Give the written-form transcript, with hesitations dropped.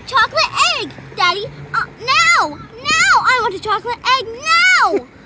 chocolate egg, Daddy. Now! Now! I want a chocolate egg now!